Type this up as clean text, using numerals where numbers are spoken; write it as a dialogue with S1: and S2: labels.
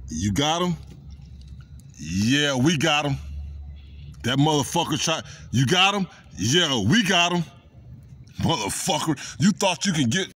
S1: You got him? Yeah, we got him. That motherfucker tried. You got him? Yeah, we got him. Motherfucker, you thought you could get